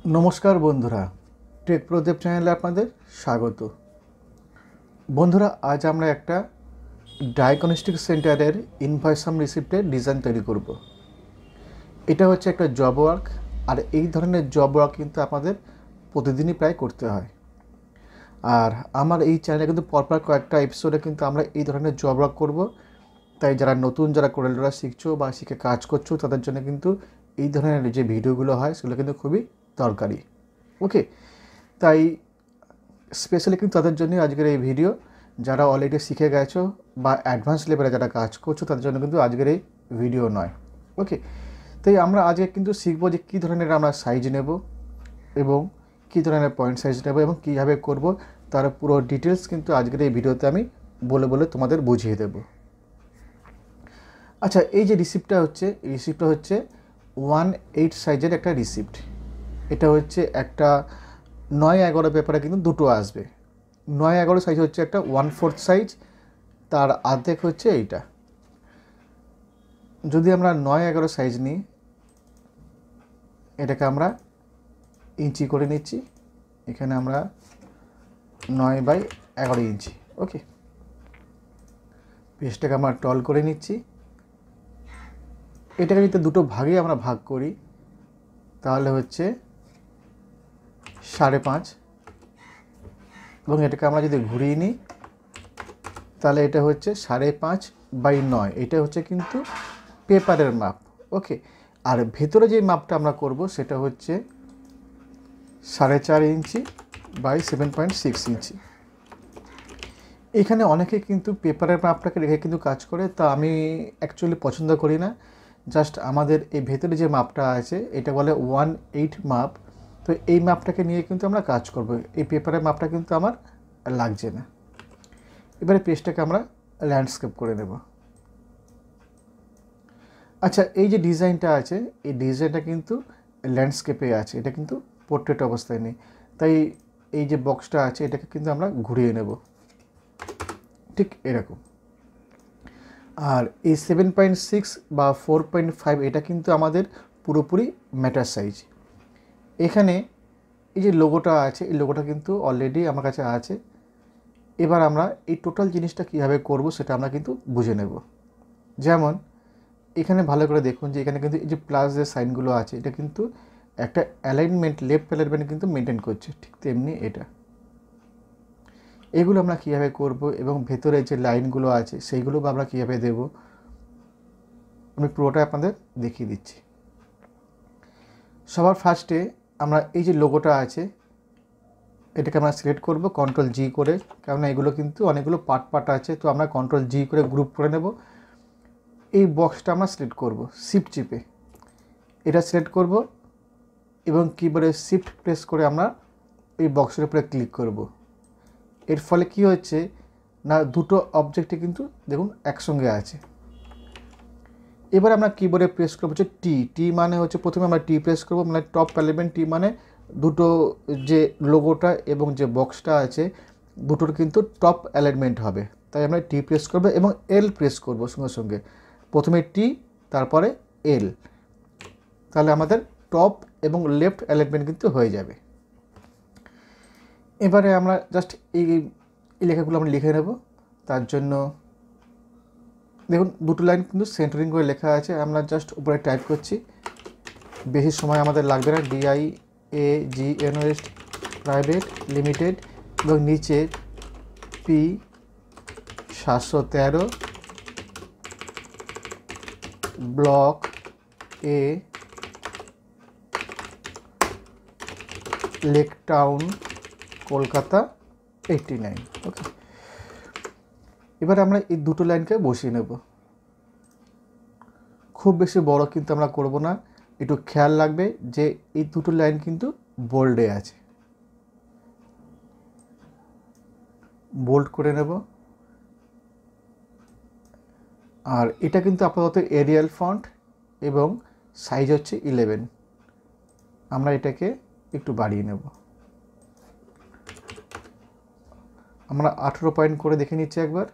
নমস্কার বন্ধুরা, টেক প্রদীপ চ্যানেলে আপনাদের স্বাগত। বন্ধুরা, আজ আমরা একটা ডায়াগনস্টিক সেন্টারের ইনভয়েস সাম রিসিপ্টের ডিজাইন তৈরি করব। এটা হচ্ছে একটা জব ওয়ার্ক, আর এই ধরনের জব ওয়ার্ক কিন্তু আপনাদের প্রতিদিনই প্রায় করতে হয়। আর আমার এই চ্যানেলে কিন্তু পরপর কয়েকটা এপিসোডে কিন্তু আমরা এই ধরনের জব ওয়ার্ক করব। তাই যারা নতুন যারা কোরেলরা শিখছো বা শিখে কাজ করছো তাদের জন্য কিন্তু এই ধরনের যে ভিডিওগুলো হয় সেগুলো কিন্তু খুবই দরকারি। ওকে, তাই স্পেশালি কিন্তু তাদের জন্য আজকের এই ভিডিও। যারা অলরেডি শিখে গেছো বা অ্যাডভান্স লেভেলে যারা কাজ করছো তাদের জন্য কিন্তু আজকের এই ভিডিও নয়। ওকে, তাই আমরা আজকে কিন্তু শিখবো যে কী ধরনের আমরা সাইজ নেব এবং কী ধরনের পয়েন্ট সাইজ নেব এবং কীভাবে করব, তার পুরো ডিটেলস কিন্তু আজকের এই ভিডিওতে আমি বলে বলে তোমাদের বুঝিয়ে দেব। আচ্ছা, এই যে রিসিপ্টটা হচ্ছে 1/8 সাইজের একটা রিসিপ্ট। এটা হচ্ছে একটা 9/11 পেপারে কিন্তু দুটো আসবে। 9/11 সাইজ হচ্ছে একটা 1/4 সাইজ, তার অর্ধেক হচ্ছে এইটা। যদি আমরা 9/11 সাইজ নিই, এটাকে আমরা ইঞ্চি করে নিচ্ছি। এখানে আমরা 9/11 ইঞ্চি। ওকে, পেজটাকে আমরা টল করে নিচ্ছি। এটাকে যদি দুটো ভাগে আমরা ভাগ করি তাহলে হচ্ছে 5.5, এবং এটাকে আমরা যদি ঘুরিয়ে নিই তাহলে এটা হচ্ছে 5.5/9। এটা হচ্ছে কিন্তু পেপারের মাপ। ওকে, আর ভেতরে যে মাপটা আমরা করব সেটা হচ্ছে 4.5 ইঞ্চি বাই 7.6 ইঞ্চি। এখানে অনেকে কিন্তু পেপারের মাপটাকে রেখে কিন্তু কাজ করে, তা আমি অ্যাকচুয়ালি পছন্দ করি না। জাস্ট আমাদের এই ভেতরে যে মাপটা আছে এটা বলে 1/8 মাপ। তো এই মাপটাকে নিয়ে কিন্তু আমরা কাজ করব। এই পেপারের মাপটা কিন্তু আমার লাগছে না। এবারে পেজটাকে আমরা ল্যান্ডস্কেপ করে নেব। আচ্ছা, এই যে ডিজাইনটা আছে এই ডিজাইনটা কিন্তু ল্যান্ডস্কেপে আছে, এটা কিন্তু পোর্ট্রেট অবস্থায় নেই। তাই এই যে বক্সটা আছে এটাকে কিন্তু আমরা ঘুরিয়ে নেব ঠিক এরকম। আর এই 7.6 বা 4.5 এটা কিন্তু আমাদের পুরোপুরি ম্যাটার সাইজ। এখানে এই যে লোগোটা আছে এই লোগোটা কিন্তু অলরেডি আমার কাছে আছে। এবার আমরা এই টোটাল জিনিসটা কীভাবে করব সেটা আমরা কিন্তু বুঝে নেব। যেমন এখানে ভালো করে দেখুন যে এখানে কিন্তু এই যে প্লাস যে সাইনগুলো আছে এটা কিন্তু একটা অ্যালাইনমেন্ট, লেফট অ্যালাইনমেন্ট কিন্তু মেনটেন করছে। ঠিক তেমনি এটা, এগুলো আমরা কীভাবে করব এবং ভেতরে যে লাইনগুলো আছে সেইগুলো আমরা কীভাবে দেব আমি পুরোটা আপনাদের দেখিয়ে দিচ্ছি। সবার ফার্স্টে আমরা এই যে লোগোটা আছে এটাকে আমরা সিলেক্ট করব Ctrl+G করে, কেননা এগুলো কিন্তু অনেকগুলো পার্ট আছে। তো আমরা Ctrl+G করে গ্রুপ করে নেব। এই বক্সটা আমরা সিলেক্ট করব শিফট চিপে, এটা সিলেক্ট করব এবং কিবোর্ডে শিফট প্রেস করে আমরা এই বক্সের উপরে ক্লিক করব। এর ফলে কি হচ্ছে না, দুটো অবজেক্টে কিন্তু দেখুন একসঙ্গে আছে। এবার আমরা কিবোর্ডে প্রেস করবো হচ্ছে টি মানে হচ্ছে প্রথমে আমরা টি প্রেস করব, মানে টপ এলিমেন্ট। টি মানে দুটো যে লোগোটা এবং যে বক্সটা আছে দুটোর কিন্তু টপ অ্যালাইনমেন্ট হবে। তাই আমরা টি প্রেস করব এবং এল প্রেস করব সঙ্গে সঙ্গে, প্রথমে টি তারপরে এল। তাহলে আমাদের টপ এবং লেফট অ্যালাইনমেন্ট কিন্তু হয়ে যাবে। এবারে আমরা জাস্ট এই লেখাগুলো আমরা লিখে নেব। তার জন্য দেখুন দুটো লাইন কিন্তু সেন্টারিং করে লেখা আছে। আমরা জাস্ট উপরে টাইপ করছি, বেশি সময় আমাদের লাগবে না। DIAGNOS প্রাইভেট লিমিটেড এবং নিচে P713 block A, Lake Town, Kolkata 89। Okay, এবার আমরা এই দুটো লাইনকে বসিয়ে নেব। খুব বেশি বড় কিন্তু আমরা করব না, একটু খেয়াল রাখবে যে এই দুটো লাইন কিন্তু বোল্ডে আছে। বোল্ড করে নেব। আর এটা কিন্তু আপাতত এরিয়াল ফন্ট এবং সাইজ হচ্ছে 11। আমরা এটাকে একটু বাড়িয়ে নেব। আমরা 18 পয়েন্ট করে দেখে নিচ্ছি, একবার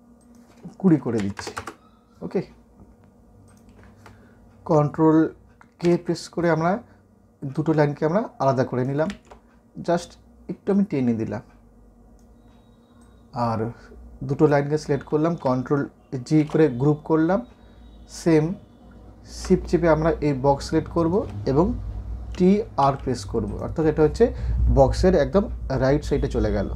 20 করে দিচ্ছি। ওকে, Ctrl কে প্রেস করে আমরা দুটো লাইনকে আমরা আলাদা করে নিলাম, জাস্ট একটু আমি টেনে দিলাম। আর দুটো লাইনকে সিলেক্ট করলাম, কন্ট্রোল জি করে গ্রুপ করলাম, সেম শিফট চেপে আমরা এই বক্স সিলেক্ট করব এবং টি আর প্রেস করব, অর্থাৎ এটা হচ্ছে বক্সের একদম রাইট সাইডে চলে গেল।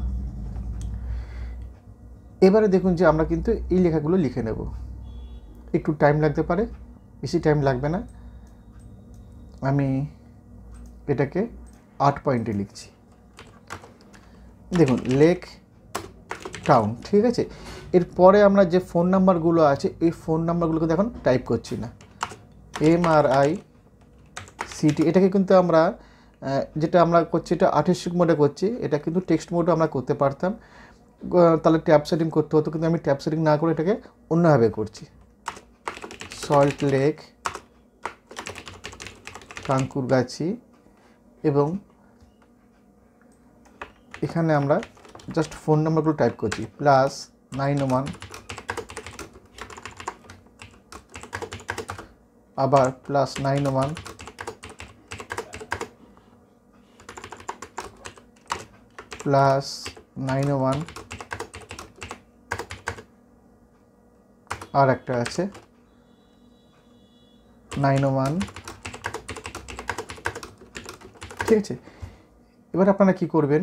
এবারে দেখুন যে আমরা কিন্তু এই লেখাগুলো লিখে নেব। একটু টাইম লাগতে পারে, বেশি টাইম লাগবে না। আমি এটাকে 8 পয়েন্টে লিখছি। দেখুন লেক টাউন, ঠিক আছে। এরপরে আমরা যে ফোন নাম্বারগুলো আছে এই ফোন নাম্বারগুলোকে এখন টাইপ করছি না, MRICT এটাকে কিন্তু আমরা যেটা আমরা করছি এটা আর্টিস্টিক মোডে করছি, এটা কিন্তু টেক্সট মোডে আমরা করতে পারতাম, তাহলে ট্যাব সেটিং করতে হতো, কিন্তু আমি ট্যাব সেটিং না করে এটাকে অন্যভাবে করছি। সল্ট লেক, কাঙ্কুরগাছি, এবং এখানে আমরা জাস্ট ফোন নাম্বারগুলো টাইপ করছি, +91, আবার +91, +91, আর একটা আছে 91, ঠিক আছে। এবার আপনারা কি করবেন,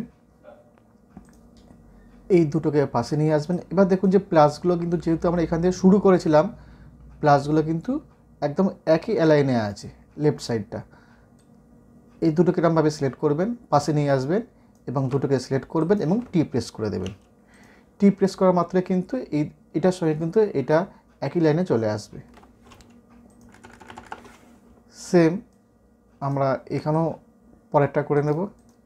এই দুটোকে পাশে নিয়ে আসবেন। এবার দেখুন যে প্লাসগুলো কিন্তু যেহেতু আমরা এখান থেকে শুরু করেছিলাম, প্লাসগুলো কিন্তু একদম একই অ্যালাইনে আছে লেফট সাইডটা। এই দুটোকে এরকমভাবে সিলেক্ট করবেন, পাশে নিয়ে আসবেন এবং দুটোকে সিলেক্ট করবেন এবং টি প্রেস করে দেবেন। টি প্রেস করা মাত্রই কিন্তু এটার সঙ্গে কিন্তু এটা একই লাইনে চলে আসবে। সেম আমরা এখানেও পরেরটা করে নেব।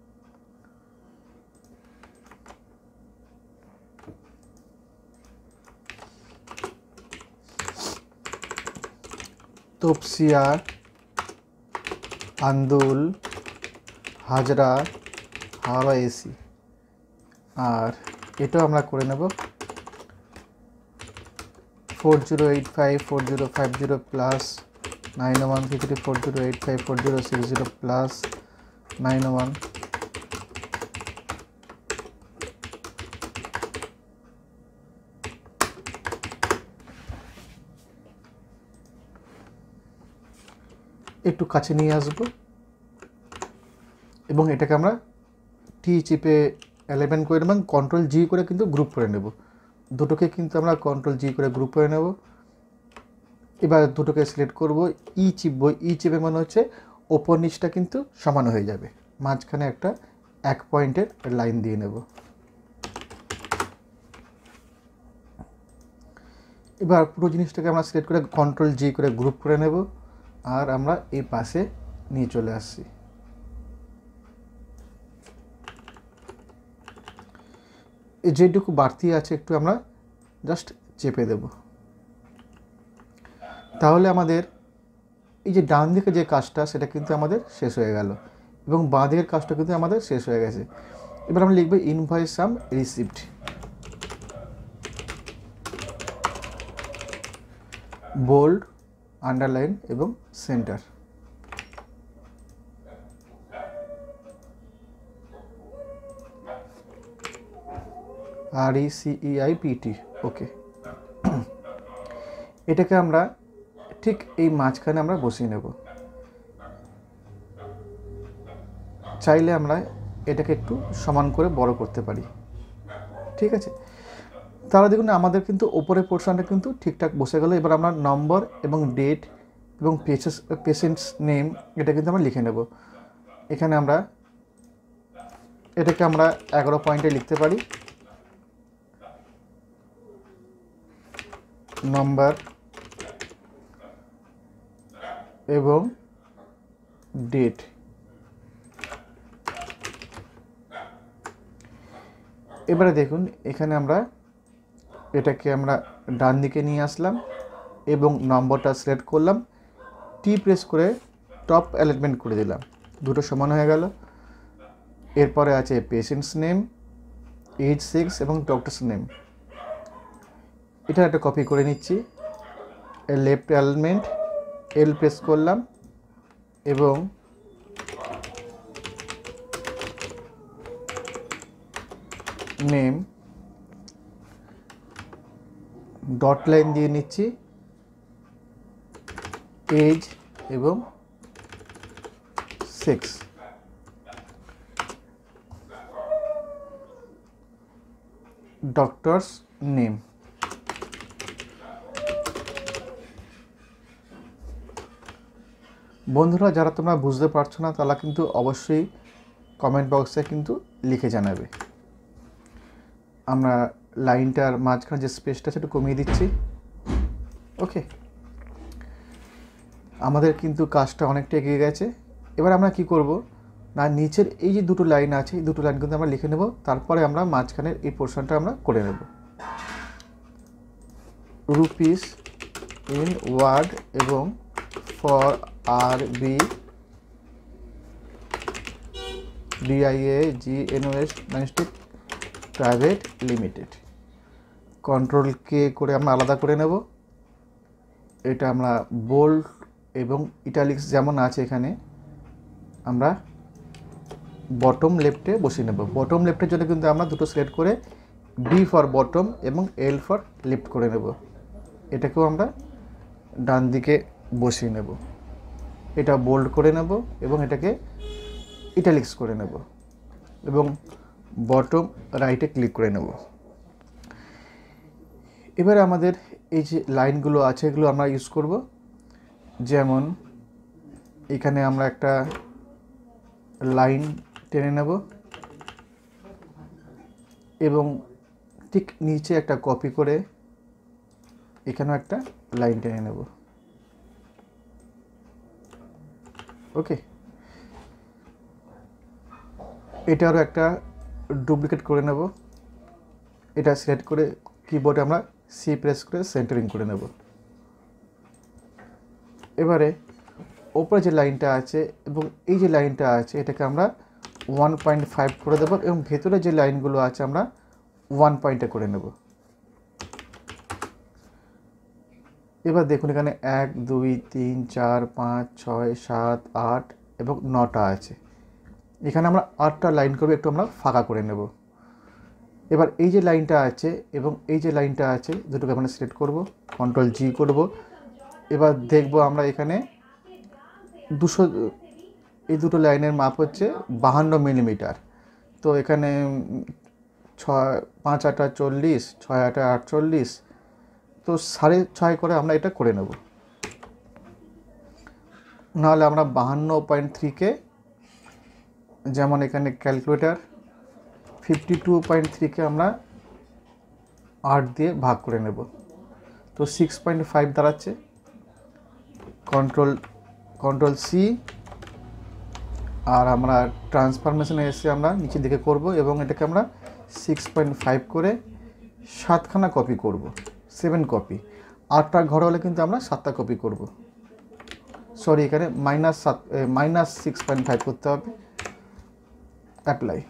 তপসিয়া, আন্দুল, হাজরা, হাওড়া এসি, আর এটাও আমরা করে নেব 4085 4050 +9133 4085 4060 +91, একটু কাছে নিয়ে আসবো এবং এটাকে আমরা টি চিপে 11 করে নেব, কন্ট্রোল জি করে কিন্তু গ্রুপ করে নেব। দুটোকে কিন্তু আমরা কন্ট্রোল জি করে গ্রুপ করে নেব। এবার দুটোকে সিলেক্ট করব, ই চিপব, ই চিপে মানে হচ্ছে ওপর নিচটা কিন্তু সমান হয়ে যাবে, মাঝখানে একটা 1 পয়েন্টের লাইন দিয়ে নেব। এবার পুরো জিনিসটাকে আমরা সিলেক্ট করে কন্ট্রোল জি করে গ্রুপ করে নেব, আর আমরা এই পাশে নিয়ে চলে আসছি। যেটুকু বাড়তি আছে একটু আমরা জাস্ট চেপে দেব, তাহলে আমাদের এই যে ডান দিকে যে কাজটা সেটা কিন্তু আমাদের শেষ হয়ে গেল এবং বাঁ দিকের কাজটা কিন্তু আমাদের শেষ হয়ে গেছে। এবার আমরা লিখব invoice cum received, bold, underline এবং সেন্টার। RECEIPT, okay. এটাকে আমরা ঠিক এই মাঝখানে আমরা বসিয়ে নেব। চাইলে আমরা এটাকে একটু সমান করে বড় করতে পারি, ঠিক আছে। তাহলে দেখুন আমাদের কিন্তু ওপরের পোর্শনটা কিন্তু ঠিকঠাক বসে গেল। এবার আমরা নম্বর এবং ডেট এবং পেশেন্টস নেম এটা কিন্তু আমরা লিখে নেব। এখানে আমরা এটাকে আমরা 11 পয়েন্টে লিখতে পারি, নম্বর এবং ডেট। এবারে দেখুন এখানে আমরা এটাকে আমরা ডান দিকে নিয়ে আসলাম এবং নম্বরটা সিলেক্ট করলাম, টি প্রেস করে টপ অ্যালাইনমেন্ট করে দিলাম, দুটো সমান হয়ে গেল। এরপরে আছে পেশেন্টস নেম, এজ 6 এবং ডক্টরস নেম। এটা একটা কপি করে নিচ্ছি, লেফট অ্যালাইনমেন্ট, এল প্রেস করলাম, এবং নেম ডট লাইন দিয়ে নিচ্ছি, এজ এবং সেক্স। Doctors name. বন্ধুরা, যারা তোমরা বুঝতে পারছো না তারা কিন্তু অবশ্যই কমেন্ট বক্সে কিন্তু লিখে জানাবে। আমরা লাইনটার মাঝখানে যে স্পেসটা সেটা কমিয়ে দিচ্ছি। ওকে, আমাদের কিন্তু কাজটা অনেকটা এগিয়ে গেছে। এবার আমরা কি করব না, নিচের এই যে দুটো লাইন আছে এই দুটো লাইন কিন্তু আমরা লিখে নেব, তারপরে আমরা মাঝখানের এই পোর্শনটা আমরা করে নেব। রুপিস ইন ওয়ার্ড এবং ফর RB DIAGNOS ম্যানস্টিক প্রাইভেট লিমিটেড। কন্ট্রোল কে করে আমরা আলাদা করে নেব। এটা আমরা বোল্ড এবং ইটালিক্স যেমন আছে এখানে আমরা বটম লেফটে বসিয়ে নেব। বটম লেফটের জন্য কিন্তু আমরা দুটো সিলেক্ট করে B ফর বটম এবং L ফর লেফট করে নেব। এটাকেও আমরা ডান দিকে বসিয়ে নেব। এটা বোল্ড করে নেব এবং এটাকে ইটালিক্স করে নেব এবং বটম রাইটে ক্লিক করে নেব। এবারে আমাদের এই যে লাইনগুলো আছে এগুলো আমরা ইউজ করব। যেমন এখানে আমরা একটা লাইন টেনে নেব এবং ঠিক নিচে একটা কপি করে এখানেও একটা লাইন টেনে নেব। ওকে, এটারও একটা ডুপ্লিকেট করে নেব। এটা সিলেক্ট করে কিবোর্ডে আমরা C প্রেস করে সেন্টারিং করে নেব। এবারে ওপরে যে লাইনটা আছে এবং এই যে লাইনটা আছে এটাকে আমরা 1.5 করে দেব এবং ভেতরে যে লাইনগুলো আছে আমরা 1 পয়েন্টে করে নেব। এবার দেখুন এখানে 1 2 3 4 5 6 7 8 এবং 9টা আছে। এখানে আমরা 8টা লাইন করব, একটু আমরা ফাঁকা করে নেব। এবার এই যে লাইনটা আছে এবং এই যে লাইনটা আছে দুটোকে আমরা সিলেক্ট করব, কন্ট্রোল G করব। এবার দেখব আমরা এখানে 200 এই দুটো লাইনের মাপ হচ্ছে 52 মিলিমিটার। তো এখানে 5 8 40, 6 8 48, তো 6.5 করে আমরা এটা করে নেব। নাহলে আমরা 52.3কে যেমন এখানে ক্যালকুলেটার 52.3কে আমরা 8 দিয়ে ভাগ করে নেব, তো 6.5 দাঁড়াচ্ছে। কন্ট্রোল C আর আমরা ট্রান্সফরমেশনে এসে আমরা নিচের দিকে করব এবং এটাকে আমরা 6.5 করে 7খানা কপি করব, 7 কপি। 8টা ঘর হলে কিন্তু আমরা 7টা কপি করব। সরি, এখানে -6.5 করতে হবে। অ্যাপ্লাই।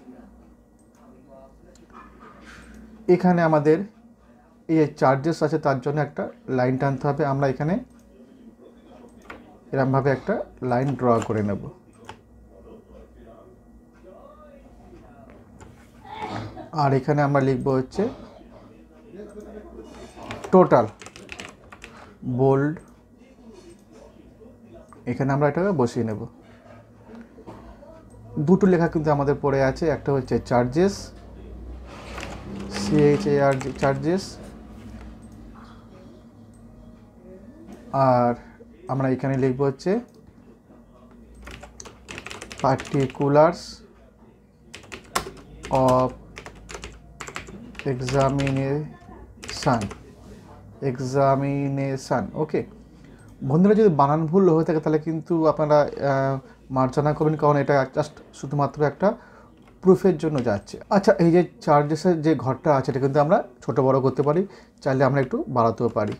এখানে আমাদের এই যে চার্জেস আছে তার জন্য একটা লাইন টানতে হবে। আমরা এখানে এরকমভাবে একটা লাইন ড্র করে নেব। আর এখানে আমরা লিখব হচ্ছে টোটাল, বোল্ড। এখানে আমরা এটাকে বসিয়ে নেব। দুটো লেখা কিন্তু আমাদের পড়ে আছে, একটা হচ্ছে চার্জেস, CHAR চার্জেস, আর আমরা এখানে লিখব হচ্ছে পার্টিকুলার্স অফ এক্সামিনেশান। ওকে বন্ধুরা, যদি বানান ভুল হয়ে থাকে তাহলে কিন্তু আপনারা মার্জনা করবেন, কারণ এটা জাস্ট শুধুমাত্র একটা প্রুফের জন্য যাচ্ছে। আচ্ছা, এই যে চার্জেসের যে ঘরটা আছে এটা কিন্তু আমরা ছোট বড় করতে পারি, চাইলে আমরা একটু বাড়াতেও পারি।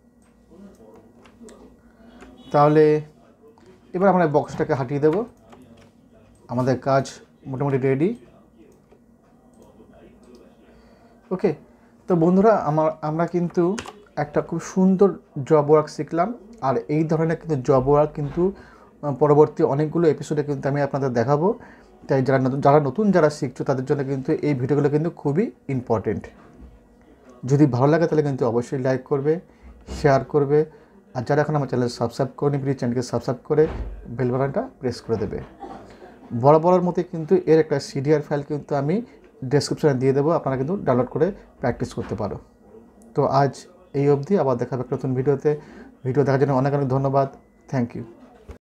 তাহলে এবার আমরা বক্সটাকে হাঁটিয়ে দেব। আমাদের কাজ মোটামুটি রেডি। ওকে, তো বন্ধুরা আমরা কিন্তু একটা খুব সুন্দর জব ওয়ার্ক শিখলাম। আর এই ধরনের কিন্তু জব ওয়ার্ক কিন্তু পরবর্তী অনেকগুলো এপিসোডে কিন্তু আমি আপনাদের দেখাবো। তাই যারা শিখছো তাদের জন্য কিন্তু এই ভিডিওগুলো কিন্তু খুবই ইম্পর্টেন্ট। যদি ভালো লাগে তাহলে কিন্তু অবশ্যই লাইক করবে, শেয়ার করবে, আর যারা এখন আমার চ্যানেল সাবস্ক্রাইব করেনি প্লিজ চ্যানেলকে সাবস্ক্রাইব করে বেল বাটনটা প্রেস করে দেবে। বরাবরের মতো কিন্তু এর একটা সিডিআর ফাইল কিন্তু আমি ডেসক্রিপশনে দিয়ে দেবো, আপনারা কিন্তু ডাউনলোড করে প্র্যাকটিস করতে পারো। তো আজ এই অবধি, আবার দেখা হবে একটা নতুন ভিডিওতে। ভিডিও দেখার জন্য অনেক অনেক ধন্যবাদ। Thank you.